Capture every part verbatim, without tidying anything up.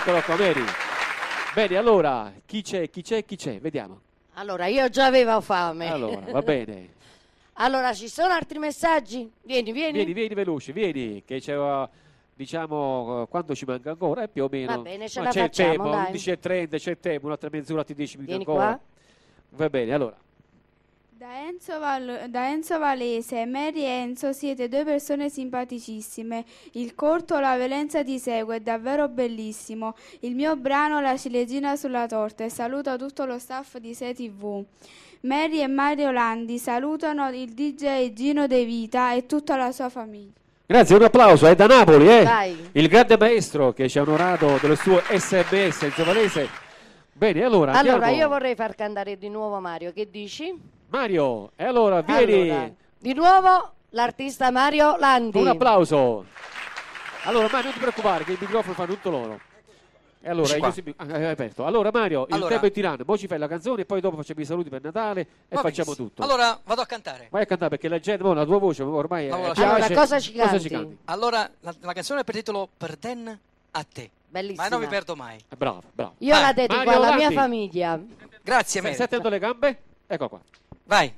Eccolo qua, Mary. Bene, allora, chi c'è, chi c'è, chi c'è? Vediamo. Allora, io già avevo fame. Allora, va bene. Allora, ci sono altri messaggi? Vieni, vieni. Vieni, vieni veloce, vieni, che c'è, uh, diciamo, uh, quando ci manca ancora, eh, più o meno. Va bene, ce Ma la c'è facciamo, il tempo, dai. undici e trenta, c'è il tempo, un'altra mezz'ora, ti dieci minuti Vieni ancora. qua. Va bene, allora. Da Enzo, Val- da Enzo Valese, Mary e Enzo siete due persone simpaticissime. Il corto La violenza ti segue è davvero bellissimo. Il mio brano La ciliegina sulla torta e saluto tutto lo staff di Sei tivù. Mary e Mario Landi salutano il D J Gino De Vita e tutta la sua famiglia. Grazie, un applauso, è da Napoli, eh? Vai. Il grande maestro che ci ha onorato del suo S M S Enzo Valese. Bene, allora Allora, andiamo. io vorrei far cantare di nuovo Mario, che dici? Mario, e allora vieni. Allora, di nuovo l'artista Mario Landi. Un applauso. Allora Mario, non ti preoccupare che il microfono fanno tutto loro. E allora, Eccoci io si- ah, è aperto. Allora Mario, il Allora- tempo è tiranno, poi ci fai la canzone e poi dopo facciamo i saluti per Natale e Va facciamo benissimo. tutto. Allora vado a cantare. Vai a cantare perché la gente, mo, la tua voce ormai Ma è vuoi piace. lasciare- Allora, cosa ci canti? canti? Allora la, la canzone è per titolo Per a te. Bellissima. Ma non mi perdo mai. Eh, Bravo, bravo. Io Vai, la dedico Mario alla mia Landi. famiglia. Grazie, Stai Mary. stai attento alle gambe? Ecco qua. Vai.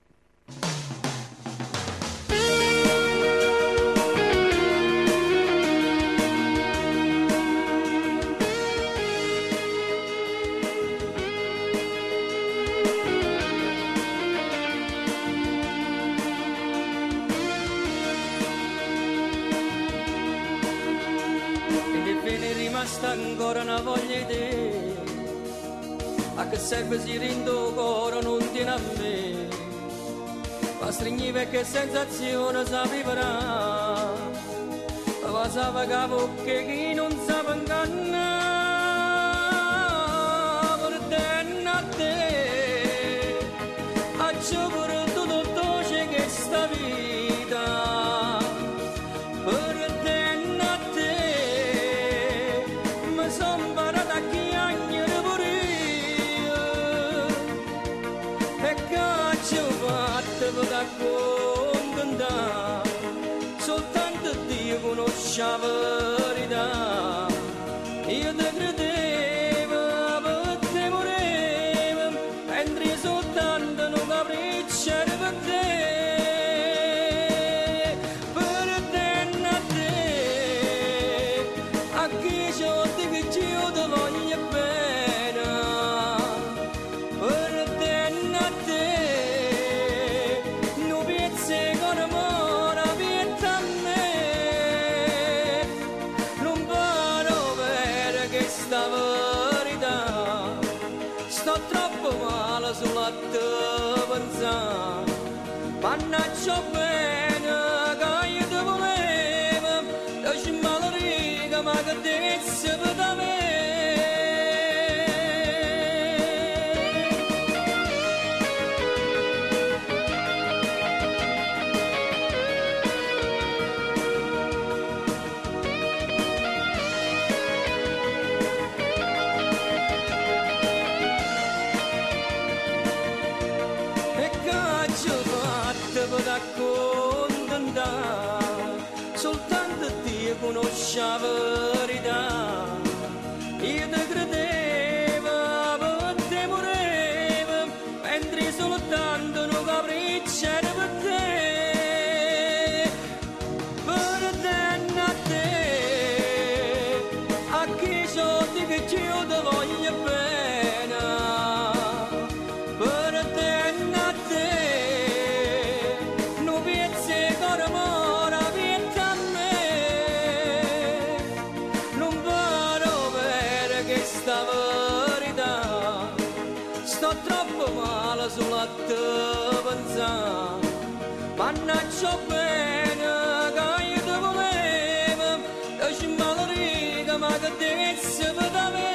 Rimasta ancora una voglia di te, a che serve si rindo ancora non tiene a me, ma stringi perché sensazione sa vivrà, ma sa capo che chi non sa inganna, per te a te, a giocare tutto dolce che sta vita, per te a te, mi son parata a chiagnere pure io, e che ci ho fatto per accontentare, soltanto Dio conosce la verità, io te credevo, per te morevo, mentre soltanto non capriccio era per te. Sulla te pensare, mannaggia bene che io ti volevo, lasci male riga ma che disse per da me. Soltanto Dio conosce la verità, io te credevo, per te morevo, mentre soltanto non capriccio era per te, per te a te, a chi ciò di che io ti voglio bene, per te a te, non pensi che amore viene a me, non vado per questa verità, sto troppo male sulla te pensare, mannaggia bene che io ti volevo, lasci male riga ma che disse per da me.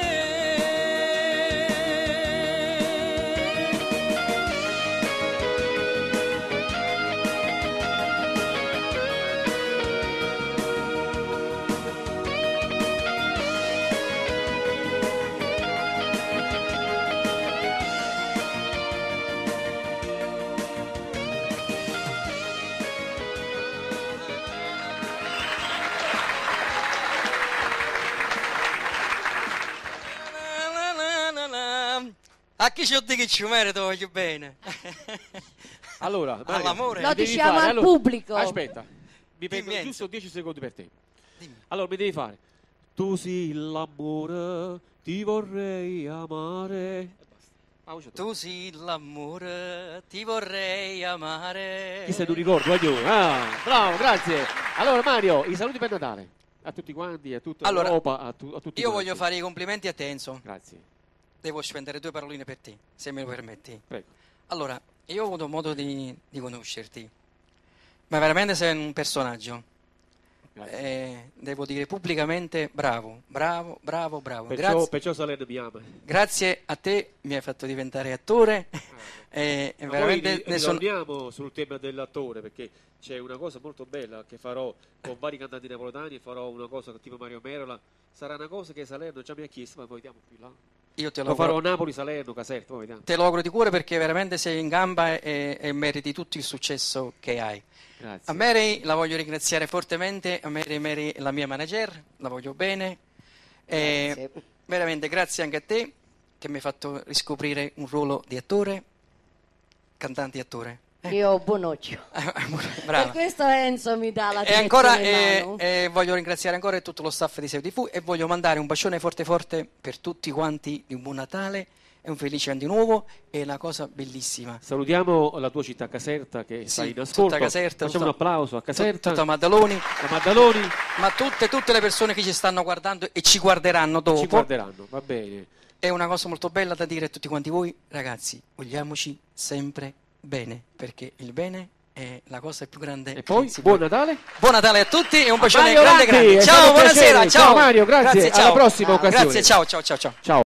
A chi ci ho detto che ci merito, voglio bene. Allora, Mario, All'amore. Lo mi devi diciamo fare- al allora, pubblico. Aspetta, mi prendo Enzo. giusto dieci secondi per te. Dimmi. Allora, mi devi fare. Tu sei l'amore, ti vorrei amare. Ah, voce tu. Tu sei l'amore, ti vorrei amare. Chi se non ricordo, voglio. Ah, bravo, grazie. Allora, Mario, i saluti per Natale. A tutti quanti, a tutta Allora, l'Europa, a, tu, a tutti Io quanti. voglio fare i complimenti a te, Enzo. Grazie, Devo spendere due paroline per te, se me lo permetti. prego. Allora, io ho avuto modo di, di conoscerti, ma veramente sei un personaggio. Grazie. Eh, devo dire pubblicamente bravo, bravo, bravo, bravo. Perciò, Grazie, perciò Salerno mi ama. grazie a te mi hai fatto diventare attore. e, e Ma veramente poi ne sono... ritorniamo sul tema dell'attore, perché c'è una cosa molto bella che farò con vari cantanti napoletani, farò una cosa tipo Mario Merola. Sarà una cosa che Salerno già mi ha chiesto, ma poi vediamo più là. Io te Lo lo, farò auguro, Napoli, Salerno, Caserta, poi vediamo. te lo auguro di cuore perché veramente sei in gamba e, e meriti tutto il successo che hai. Grazie. A Mary la voglio ringraziare fortemente, a Mary, Mary è la mia manager, la voglio bene. E Grazie. veramente grazie anche a te che mi hai fatto riscoprire un ruolo di attore, cantante e attore. Eh, Io buon occhio. Per brava. questo Enzo mi dà la E direzione ancora in eh, mano. eh, voglio ringraziare ancora tutto lo staff di Seu tivù e voglio mandare un bacione forte forte per tutti quanti di un buon Natale e un felice anno nuovo e una cosa bellissima. Salutiamo la tua città Caserta che sta Sì, in ascolto. tutta Caserta, Facciamo tutta- un applauso a Caserta, Tutta Maddaloni, a Maddaloni, ma tutte, tutte le persone che ci stanno guardando e ci guarderanno dopo. ci guarderanno, va bene. È una cosa molto bella da dire a tutti quanti voi, ragazzi, vogliamoci sempre bene, perché il bene è la cosa più grande. E che poi, si buon può- Natale. Buon Natale a tutti e un bacione Mario grande Ranti, grande. è stato Ciao, un buonasera, piacere. ciao. Ciao Mario, grazie, alla ciao. prossima occasione. Grazie, ciao, ciao, ciao, ciao. Ciao.